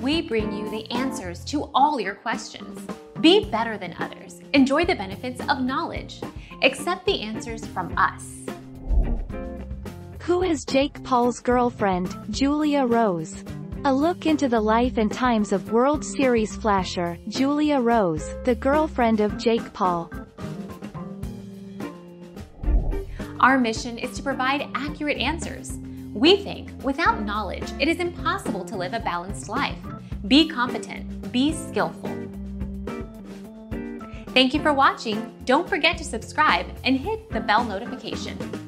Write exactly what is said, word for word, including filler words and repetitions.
we bring you the answers to all your questions. Be better than others. Enjoy the benefits of knowledge. Accept the answers from us. Who is Jake Paul's girlfriend, Julia Rose? A look into the life and times of World Series flasher, Julia Rose, the girlfriend of Jake Paul. Our mission is to provide accurate answers. We think without knowledge, it is impossible to live a balanced life. Be competent, be skillful. Thank you for watching. Don't forget to subscribe and hit the bell notification.